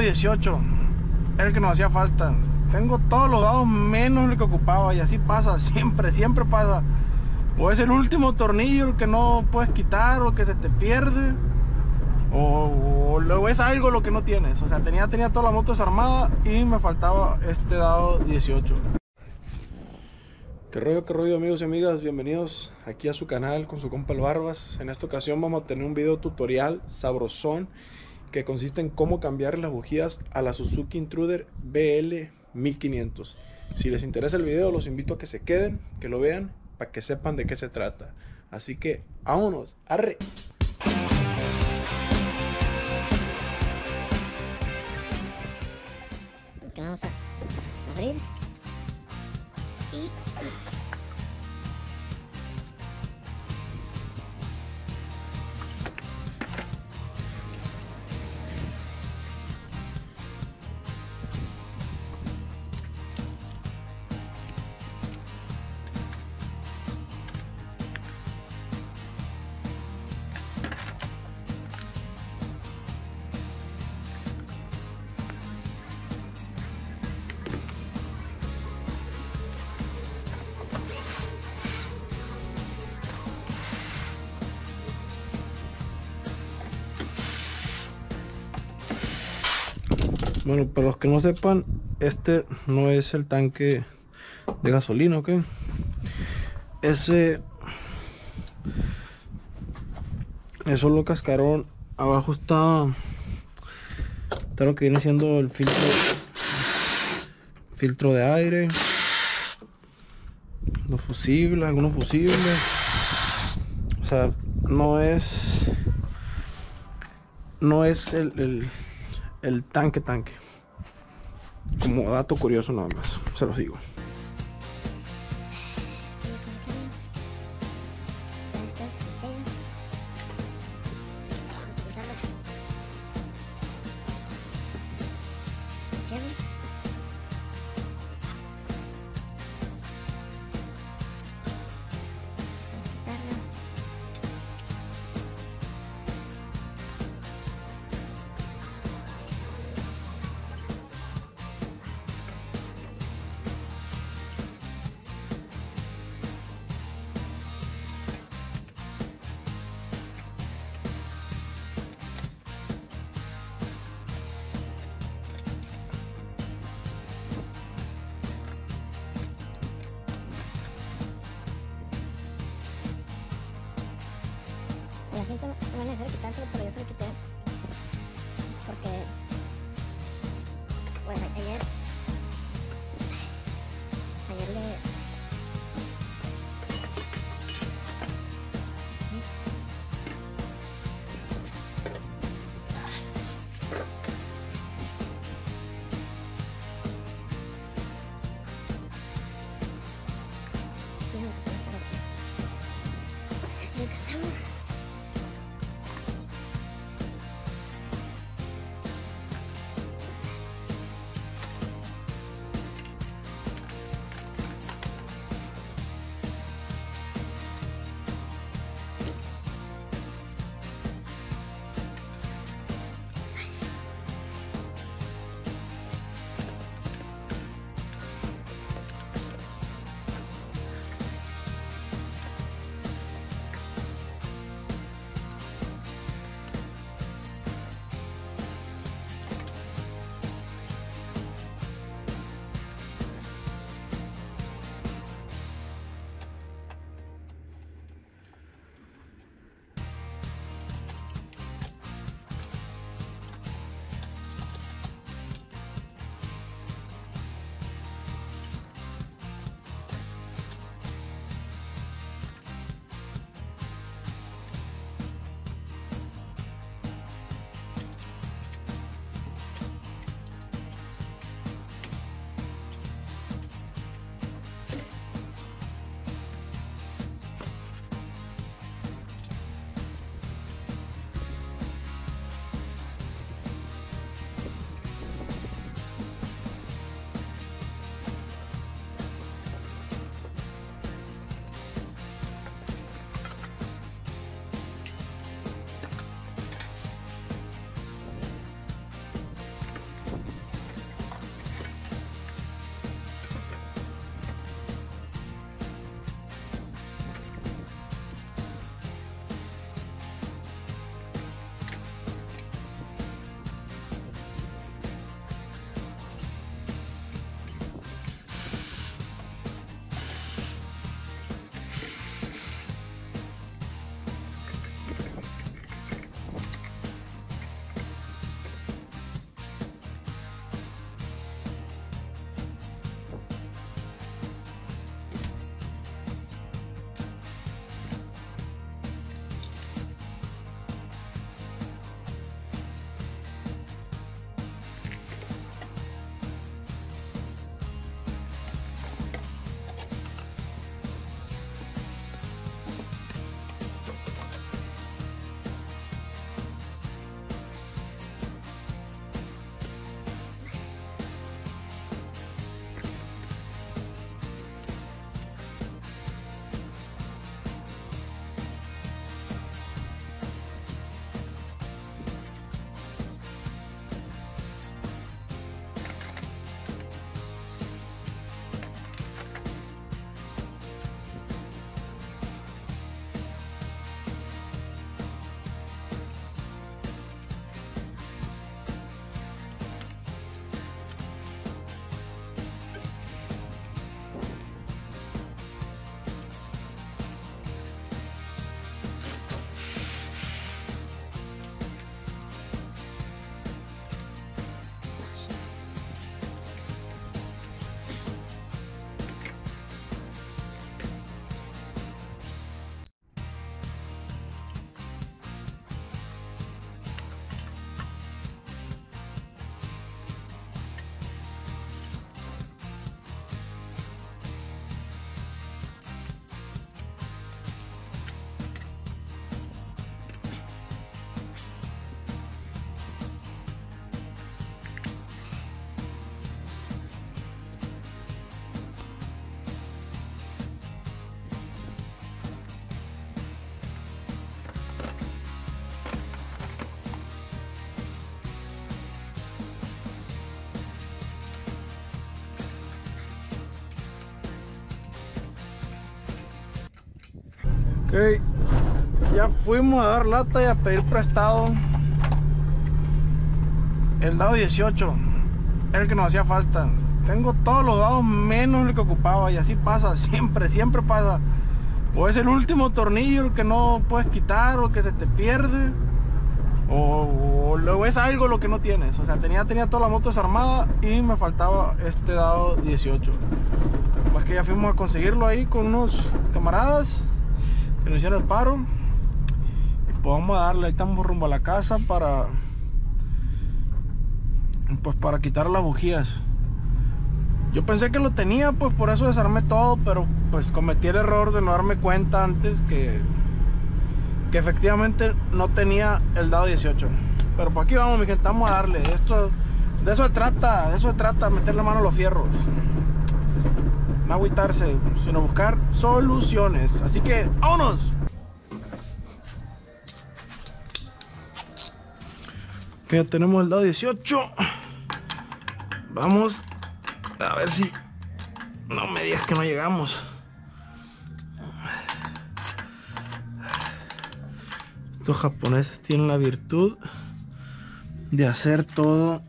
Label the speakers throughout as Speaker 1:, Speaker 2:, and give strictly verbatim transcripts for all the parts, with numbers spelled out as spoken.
Speaker 1: dieciocho. Era el que nos hacía falta. Tengo todos los dados menos el que ocupaba. Y así pasa, siempre, siempre pasa. O es el último tornillo el que no puedes quitar, o que se te pierde, o, o es algo lo que no tienes. O sea, tenía, tenía toda la moto desarmada y me faltaba este dado dieciocho. Qué rollo, qué rollo, amigos y amigas, bienvenidos aquí a su canal con su compa el Barbas. En esta ocasión vamos a tener un video tutorial sabrosón que consiste en cómo cambiar las bujías a la Suzuki Intruder B L mil quinientos. Si les interesa el video, los invito a que se queden, que lo vean, para que sepan de qué se trata. Así que, vámonos, arre.
Speaker 2: Que vamos a abrir y
Speaker 1: Bueno, para los que no sepan, este no es el tanque de gasolina, ¿ok? Ese es solo cascarón. Abajo está, está lo que viene siendo el filtro filtro de aire, los fusibles, algunos fusibles. O sea, no es no es el, el el tanque tanque, como dato curioso nada más, se los digo.
Speaker 2: el asiento no es necesario quitárselo, pero yo se lo quité porque pues ayer ayer le
Speaker 1: Ok, ya fuimos a dar lata y a pedir prestado el dado dieciocho, era el que nos hacía falta. Tengo todos los dados menos el que ocupaba, y así pasa, siempre, siempre pasa. O es el último tornillo el que no puedes quitar, o que se te pierde, o, o luego es algo lo que no tienes. O sea, tenía, tenía toda la moto desarmada y me faltaba este dado dieciocho. Más que ya fuimos a conseguirlo ahí con unos camaradas que nos hicieron el paro. Y pues vamos a darle, ahí estamos rumbo a la casa para pues para quitar las bujías. Yo pensé que lo tenía, pues por eso desarmé todo, pero pues cometí el error de no darme cuenta antes que que efectivamente no tenía el dado dieciocho. Pero por aquí vamos, mi gente, vamos a darle. Esto, de eso se trata, de eso se trata, meter la mano a los fierros. No agüitarse, sino buscar soluciones. Así que, ¡vámonos! Que ya tenemos el dado dieciocho. Vamos a ver si... No me digas que no llegamos. Estos japoneses tienen la virtud de hacer todo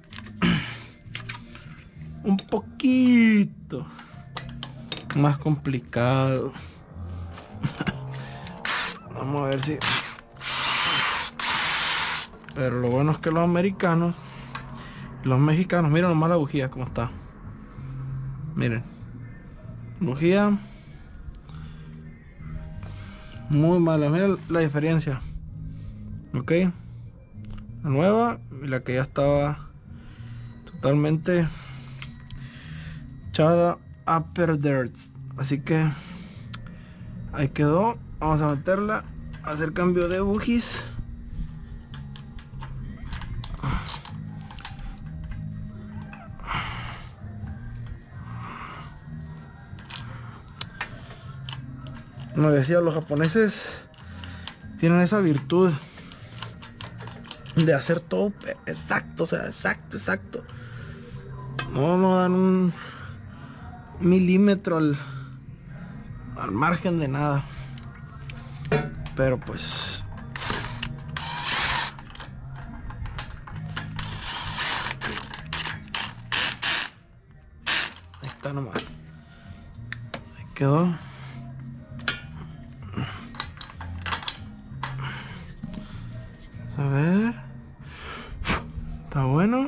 Speaker 1: un poquito más complicado. Vamos a ver si... Pero lo bueno es que los americanos, los mexicanos, miren nomás la bujía como está. Miren, bujía muy mala, miren la diferencia. Ok, la nueva y la que ya estaba totalmente echada upper dirt. Así que ahí quedó. Vamos a meterla, a hacer cambio de bujis. Como decía, los japoneses tienen esa virtud de hacer todo exacto, o sea, exacto, exacto. No, no dan un milímetro al, al margen de nada. Pero pues... Ahí está nomás. Ahí quedó. A ver, está bueno.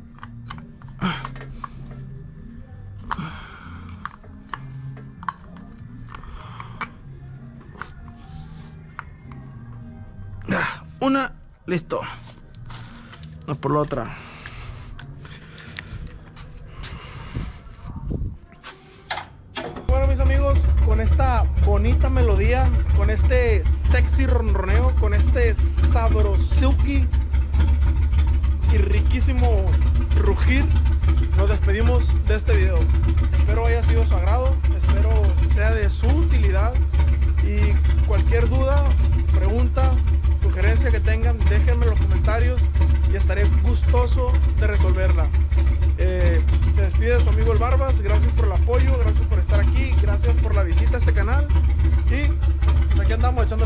Speaker 1: Una, listo. Vamos por la otra. Bueno, mis amigos, con esta bonita melodía, con este sexy ronroneo, con este sabrosuki y riquísimo rugir, nos despedimos de este video. Espero haya sido de su agrado, espero sea de su utilidad, y cualquier duda, pregunta, sugerencia que tengan, déjenme en los comentarios y estaré gustoso de resolverla. Eh, se despide su amigo el Barbas. Gracias por el apoyo, gracias por estar aquí, gracias por la visita a este canal, y pues aquí andamos echando